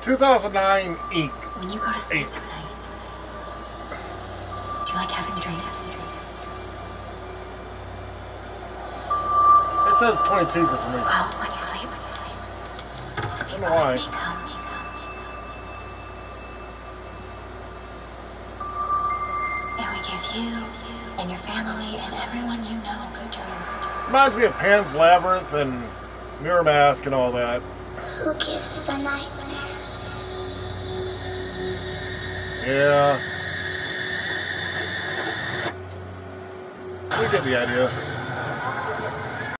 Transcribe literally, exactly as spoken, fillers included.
two thousand nine ink. When you go to sleep at night, do you like having dreams? It says twenty-two for some reason. Well, when you sleep, when you sleep, I don't know why. me come. And we give you and your family and everyone you know good dreams. Reminds me of Pan's Labyrinth and MirrorMask and all that. Who gives the nightmares? Yeah. We get the idea.